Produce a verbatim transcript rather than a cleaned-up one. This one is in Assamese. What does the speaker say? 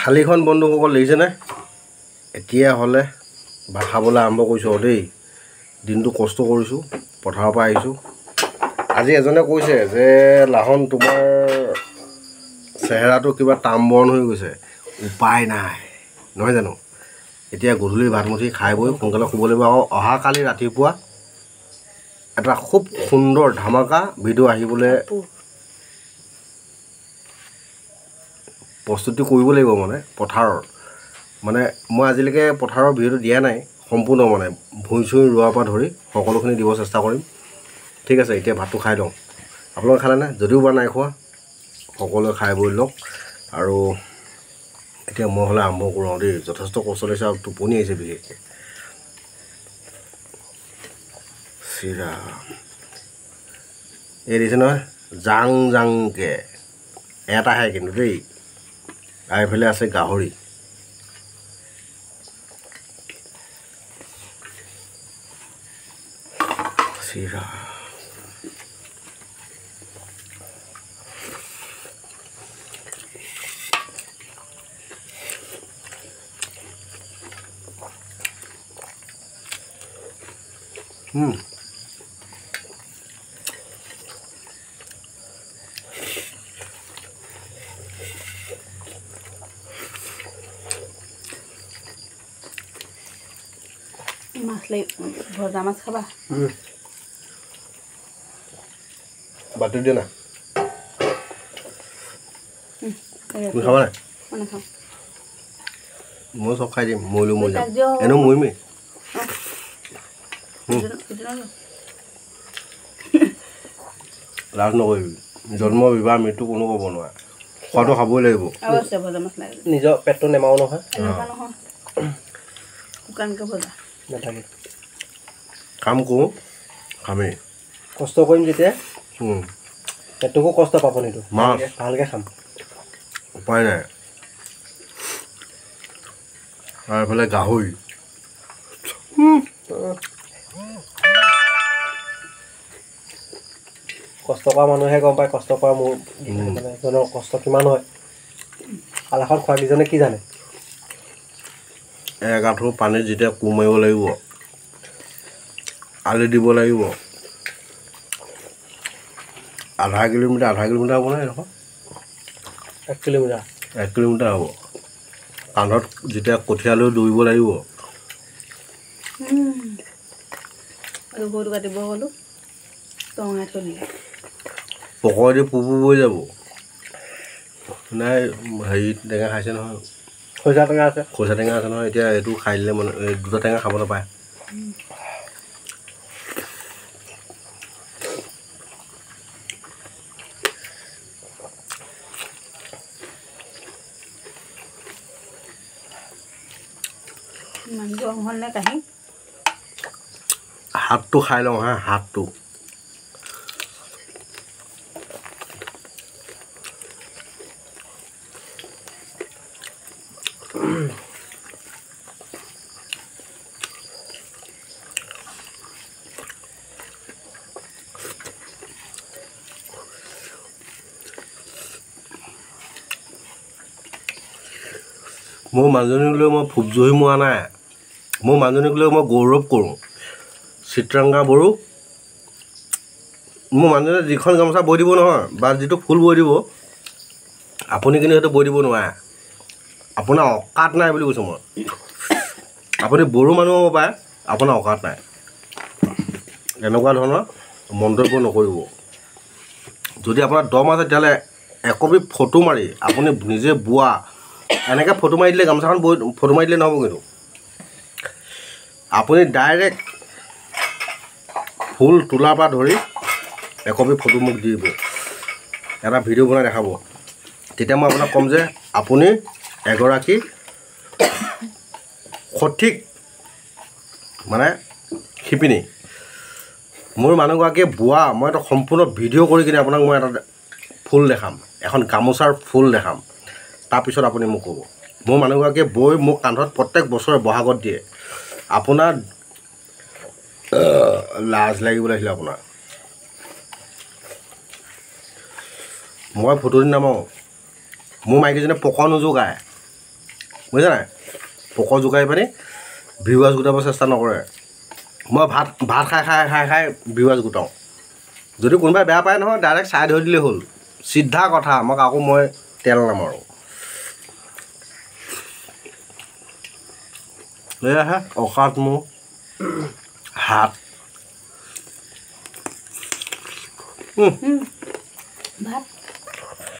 থালিখন বন্ধুসকল দেখিছেনে এতিয়া হ'লে ভাত খাবলৈ আৰম্ভ কৰিছোঁ আৰু দেই দিনটো কষ্ট কৰিছোঁ পথাৰৰ পৰা আহিছোঁ আজি এজনে কৈছে যে লাহন তোমাৰ চেহেৰাটো কিবা তামবৰণ হৈ গৈছে উপায় নাই নহয় জানো এতিয়া গধূলি ভাতমুঠি খাই বৈ সোনকালে শুব লাগিব আৰু অহাকালি ৰাতিপুৱা এটা খুব সুন্দৰ ধামাকা ভিডিঅ' আহিবলৈ প্ৰস্তুতি কৰিব লাগিব মানে পথাৰৰ মানে মই আজিলৈকে পথাৰৰ ভিডিঅ'টো দিয়া নাই সম্পূৰ্ণ মানে ভুঁই চুই ৰোৱাৰ পৰা ধৰি সকলোখিনি দিব চেষ্টা কৰিম ঠিক আছে এতিয়া ভাতটো খাই লওঁ আপোনালোকে খালেনে যদিও বা নাই খোৱা সকলোৱে খাই বৈ লওক আৰু এতিয়া মই হ'লে আৰম্ভ কৰোঁ আৰু দেই যথেষ্ট কষ্ট লাগিছে আৰু টোপনি আহিছে বিশেষকৈ চিৰা এই দিছে নহয় জাং জাংকৈ এটাহে কিন্তু দেই আৰু এইফালে আছে গাহৰি চিৰা হুম মাছ লৈ ভজা মাছ খাবা বাটি দিয়া না তুমি খাবা নাই মানে খাওঁ মই চব খাই দিম মৰিলোঁ মই যাম এনেও মৰিমেই লাজ নকৰিবি জন্ম বিবাহ মৃত্যু কোনো ক'ব নোৱাৰে খোৱাটো খাবই লাগিব নিজৰ পেটটো নেমাও নহয় শুকানকৈ ভজা নাথাকে কাম কৰোঁ খামেই কষ্ট কৰিম যেতিয়া পেটটোকো কষ্ট পাব নিদিওঁ মাছ ভালকৈ খাম উপায় নাই আৰু এইফালে গাহৰি কষ্ট কৰা মানুহে গম পায় কষ্ট কৰা মোৰ মানে এজনৰ কষ্ট কিমান হয় আলাখন খোৱাকেইজনে কি জানে এগাঁঠু পানীত যেতিয়া কোৰ মাৰিব লাগিব আলি দিব লাগিব আধা কিলোমিটাৰ আধা কিলোমিটাৰ হ'ব নাই দেখোন এক কিলোমিটাৰ এক কিলোমিটাৰ হ'ব কান্ধত যেতিয়া কঠীয়া লৈ দৌৰিব লাগিব গৰু কাটিব গ'লোঁ টঙাই থৈ দিলে পকৰে দি পু পু বৈ যাব নাই হেৰি টেঙা খাইছে নহয় খৰিচা টেঙা আছে খৰিচা টেঙা আছে নহয় এতিয়া এইটো খাই দিলে মানে দুটা টেঙা খাব নাপায় ইমান গৰম হ'ল নে কাহি হাতটো খাই লওঁ হা হাতটো মোৰ মানুহজনীক লৈ মই ফুপজহি মোৱা নাই মোৰ মানুহজনীক লৈ মই গৌৰৱ কৰোঁ চিত্ৰাংগা বড়ো মোৰ মানুহজনে যিখন গামোচা বৈ দিব নহয় বা যিটো ফুল বৈ দিব আপুনি কিন্তু সেইটো বৈ দিব নোৱাৰে আপোনাৰ অকাত নাই বুলি কৈছোঁ মই আপুনি বড়ো মানুহ হ'ব পাৰে আপোনাৰ অকাত নাই এনেকুৱা ধৰণৰ মন্তব্য নকৰিব যদি আপোনাৰ দম আছে তেতিয়াহ'লে একপি ফটো মাৰি আপুনি নিজে বোৱা এনেকৈ ফটো মাৰি দিলে গামোচাখন বৈ ফটো মাৰি দিলে নহ'ব কিন্তু আপুনি ডাইৰেক্ট ফুল তোলাৰ পৰা ধৰি একপি ফটো মোক দি দিব এটা ভিডিঅ' বনাই দেখাব তেতিয়া মই আপোনাক ক'ম যে আপুনি এগৰাকী সঠিক মানে শিপিনী মোৰ মানুহগৰাকীয়ে বোৱা মই এটা সম্পূৰ্ণ ভিডিঅ' কৰি কিনে আপোনাক মই এটা ফুল দেখাম এখন গামোচাৰ ফুল দেখাম তাৰপিছত আপুনি মোক ক'ব মোৰ মানুহগৰাকীয়ে বৈ মোক কান্ধত প্ৰত্যেক বছৰে বহাগত দিয়ে আপোনাৰ লাজ লাগিব লাগিছিলে আপোনাৰ মই ফটো দি নামাৰোঁ মোৰ মাইকীজনীয়ে পকোৱা নোযোগায় বুজিছে নাই পক জোকাৰি পানি ভিউৱাৰ্ছ গোটাব চেষ্টা নকৰে মই ভাত ভাত খাই খাই খাই খাই ভিউৱাৰ্ছ গোটাওঁ যদি কোনোবাই বেয়া পায় নহয় ডাইৰেক্ট চাই ধৰি দিলেই হ'ল চিধা কথা মই আকৌ মই তেল নামাৰোঁ এয়াহে অকাত মোৰ হাত ভাত